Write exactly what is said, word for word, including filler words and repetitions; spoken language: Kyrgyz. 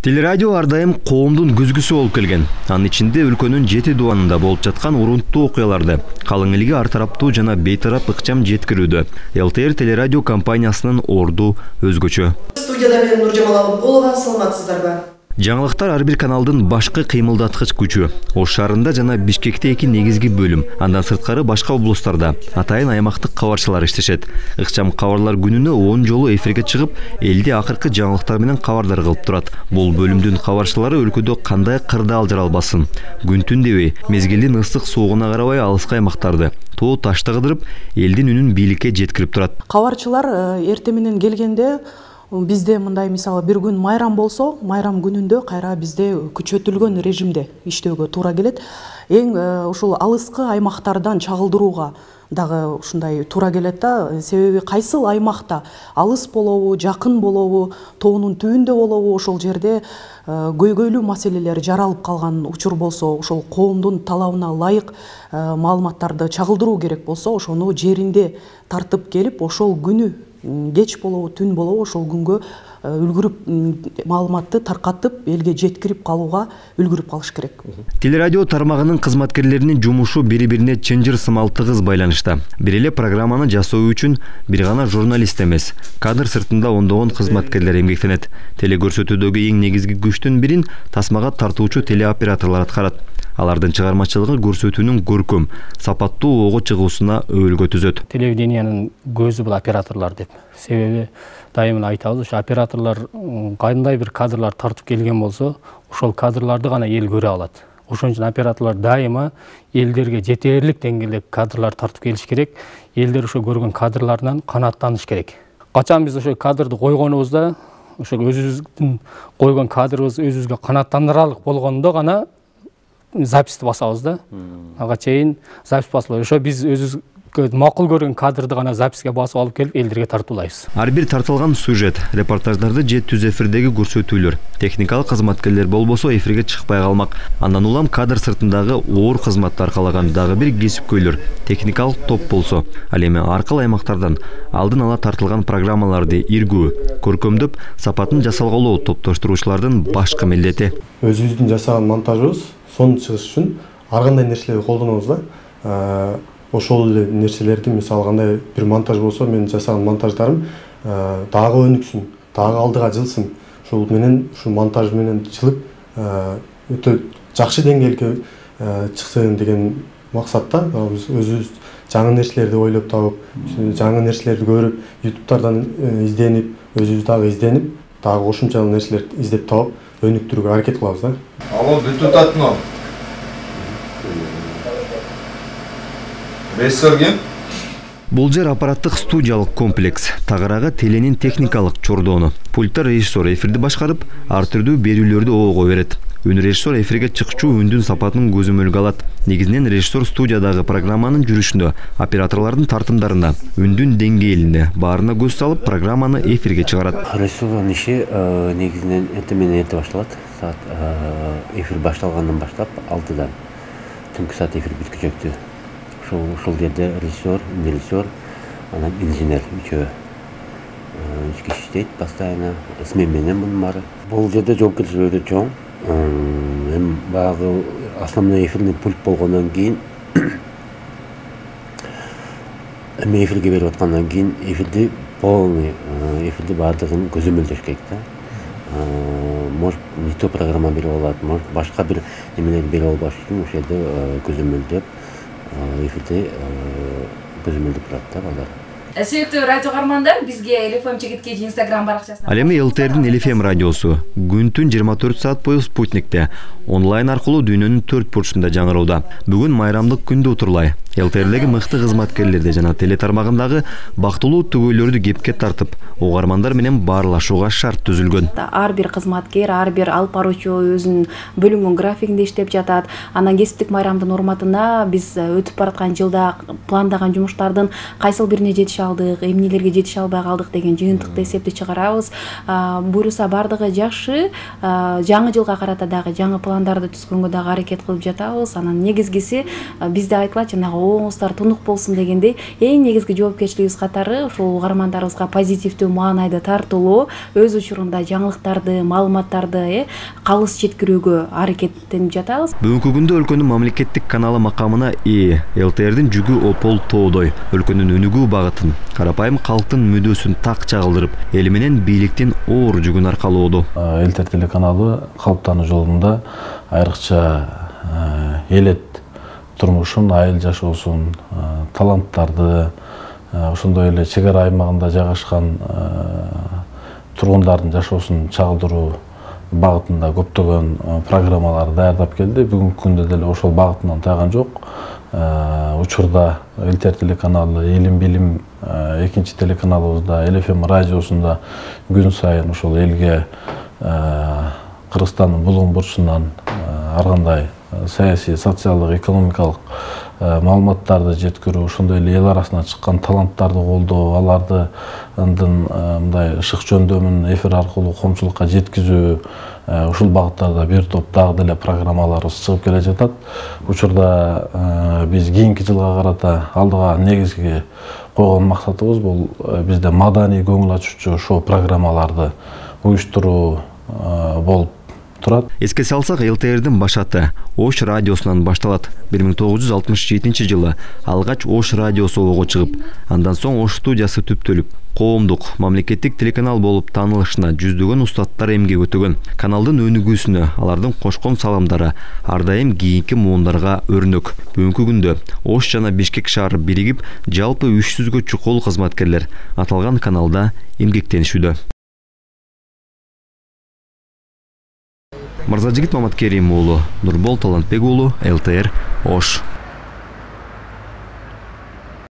Телерадио ар дайым коомдун көзгүсү болуп келген. Анын ичинде өлкөнүн жети дубанында болуп жаткан урунттуу окуяларды калың элге ар тараптуу жана бейтарап ыкчам жеткирүүдө ЛТР телерадио компаниясынын орду өзгөчө. Студияда мен Нуржамал Алыкулова, саламатсыздарбы? Жаңылыктар ар бир каналдын башкы кыймылдаткыч күчү. Ош шаарында жана Бишкекте эки негизги бөлүм, андан сырткары башка облустарда атайын аймактык кабарчылар иштешет. Ыкчам кабарлар күнүнө он жолу эфирге чыгып, элди акыркы жаңылыктар менен кабардар кылып турат. Бул бөлүмдүн кабарчылары өлкөдө кандай кырдаал алжыралбасын, күн түн дебей, мезгилдин ысык суугуна карабай алыскы аймактарды тоо ташты кыдырып, элдин үнүн бийликке жеткирип турат. Кабарчылар эрте менен келгенде бизде мындай мисалы бир күн майрам болсо, майрам күнүндө кайра бизде күчөтүлгөн режимде иштөөгө туура келет. Эң ушул алыскы аймактардан чагылдырууга дагы ушундай туура келет да, себеби кайсыл аймакта алыс болобу, жакын болобу, тоонун түбүндө болобу, ошол жерде көйгөйлүү маселелер жаралып калган учур болсо, ошол коомдун талабына ылайык маалыматтарды чагылдыруу керек болсо, ошону жеринде тартып келип, ошол күнү кеч болобу, түн болобу, ошол күнгө үлгүрүп маалыматты таркатып, элге жеткирип калууга үлгүрүп калыш керек. Телерадио тармагынын кызматкерлеринин жумушу бири-бирине чынжыр сымал тыгыз байланышта. Бир эле программаны жасоо үчүн бир гана журналист эмес, кадр сыртында ондогон кызматкерлер эмгектенет. Телекөрсөтүүдөгү эң негизги күчтүн бирин тасмага тартуучу телеоператорлор аткарат. Алардын чыгармачылыгы көрсөтүүнүн көркөм, сапаттуу ого чыгуусуна өбөлгө түзөт. Телевидениянын көзү бул операторлор деп. Себеби дайыма айтабыз, ушу операторлор кандай бир кадрлар тартып келген болсо, ошол кадрларды гана эл көрө алат. Ошон үчүн операторлор дайыма элдерге жетерлик деңгээлде кадрлар тартып келиш керек. Элдер ошо көргөн кадрларынан канааттаныш керек. Качан биз ошо кадрды койгонубузда, ошо өзүбүздүн койгон кадрыбыз өзүбүзгө канааттандырарлык болгондо гана записти басабыз да. Ага чейин запись басылбайт. Ошо биз өзүбүзгө макул көргөн кадрды гана записке басып алып келип элдерге тартуулайбыз. Ар бир тартылган сюжет, репортаждарды же түз эфирдеги көрсөтүүлөр, техникалык кызматкерлер болбосо эфирге чыкпай калмак. Андан улам кадр сыртындагы оор кызматты аркалаган дагы бир кесипкөйлөр, техникалык топ болсо, ал эми аркыл аймактардан алдын ала тартылган программаларды иргүү, көркөмдөп, сапатын жасалголоо топтоштуруучулардын башкы милдети. Өзүбүздүн жасаган монтажыбыз сонун чыгыш үчүн ар кандай нерселерди колдонобуз да. Ошол эле нерселерди, мисалы кандай бир монтаж болсо, мен жасаган монтаждарым дагы өнүксүн, дагы алдыга жылсын. Ошол менен ушул монтаж менен чылып өтө жакшы деңгээлге чыксын деген максатта биз өзүбүз жаңы нерселерди ойлоп табып, жаңы нерселерди көрүп, ютубтардан изденип, өзүбүз дагы изденип, дагы кошумча нерселерди издеп табып, өнүктүрүүгө аракет кылабыз да. Алло, депутатно. Режиссер. Бул жер аппараттык студиялык комплекс. Тагыраагы теленин техникалык чордоону. Пульттар режиссер эфирди башкарып, ар түрдүү берүүлөрдү ого берет. Үн режиссер эфирге чыкчу үндүн сапатын көзөмөлгө алат. Негизинен режиссер студиядагы программанын жүрүшүндө, операторлордун тартымдарында, үндүн деңгээлинде баарына көз салып, программаны эфирге чыгарат. Режиссердун иши негизинен эртең менен эрте башталат. Саат эфир башталгандан баштап алтыдан түнкү саат эфир бүткүчөктү. Ошол ошол жерде режиссер, режиссер, анан инженер үчөө үч киши иштейт постоянно, смен менен мунун баары. Бул жерде жоопкерчилик өтө чоң. Эми баягы основной эфирный пульт болгондон кийин эми эфирге берип аткандан кийин эфирди полный эфирди баардыгын көзөмөлдөш керек да. Может, не то программа берип алат, может, башка бир немелерди берип албаш үчүн ошол жерде көзөмөлдөп эфирди көзөмөлдөп турат да балдар. Сүйүктүү радио каармандар, бизге Эл Эф Эм Чегиткеч Instagram баракчасынан. Ал эми ЛТРдин Эл Эф Эм радиосу күн түн жыйырма төрт саат бою спутникте онлайн аркылуу дүйнөнүн төрт бурчунда жаңыроодо. Бүгүн майрамдык күндө утурлай. ЛТРдеги мыкты кызматкерлерди жана теле тармагындагы бактылуу түгөйлөрдү кепке тартып, угармандар менен баарлашууга шарт түзүлгөн. Ар бир кызматкер, ар бир алып баруучу өзүнүн бөлүнгөн графигинде иштеп жатат. Анан кесиптик майрамдын урматына биз өтүп бараткан жылда пландаган жумуштардын кайсыл бирине жетише алдык, эмнелерге жетише албай калдык деген жыйынтыкты эсепти чыгарабыз. Буюрса бардыгы жакшы. Жаңы жылга карата дагы жаңы пландарды түзгөнгө дагы аракет кылып жатабыз. Анан негизгиси бизде айтылат, жанагы оңуңуздар тунук болсун дегендей эң негизги жоопкерчилигибиз катары ушул угармандарыбызга позитивдүү маанайды тартуулоо, өз учурунда жаңылыктарды, маалыматтарды э калыс жеткирүүгө аракеттенип жатабыз. Бүгүнкү күндө өлкөнүн мамлекеттик каналы макамына ээ эл тэ эрдин жүгү опол тоодой өлкөнүн өнүгүү багытын, карапайым калктын мүдөөсүн так чагылдырып, эли менен бийликтин оор жүгүн аркалоодо. эл тэ эр телеканалы калыптануу жолунда айрыкча элет турмушун, айыл жашоосун, таланттарды, ошондой эле чек ара аймагында жайгашкан тургундардын жашоосун чагылдыруу багытында көптөгөн программалар даярдап келди. Бүгүнкү күндө деле ошол багытынан тайган жок. Учурда эл тэ эр телеканалы, Элим билим экинчи телеканалыбызда, Эл эф эм радиосунда күн сайын ошол элге Кыргызстандын булуун бурчунан ар кандай саясий, социалдык, экономикалык маалыматтарды жеткирүү, ошондой эле эл арасына чыккан таланттарды колдоо, аларды мындай ышык жөндөмүн эфир аркылуу коомчулукка жеткизүү, ушул багыттарда бир топ дагы деле программаларыбыз чыгып келе жатат. Учурда биз кийинки жылга карата алдыга негизги койгон максатыбыз бул бизде маданий көңүл ачуучу шоу программаларды уюштуруу болуп турат. Эске салсак, эл тэ эрдин башаты Ош радиосунан башталат. бир миң тогуз жүз алтымыш жетинчи жылы алгач Ош радиосу ого чыгып, андан соң Ош студиясы түптөлүп, коомдук, мамлекеттик телеканал болуп таанылышына жүздөгөн устаттар эмгек өтөгөн. Каналдын өнүгүүсүнө алардын кошкон саламдары ар дайым кийинки муундарга өрнөк. Бүгүнкү күндө Ош жана Бишкек шаары биригип, жалпы үч жүзгө чукул кызматкерлер аталган каналда эмгектенишүүдө. Мырзажигит Маматкерим уулу, Нурбол Талантбек уулу, эл тэ эр, Ош.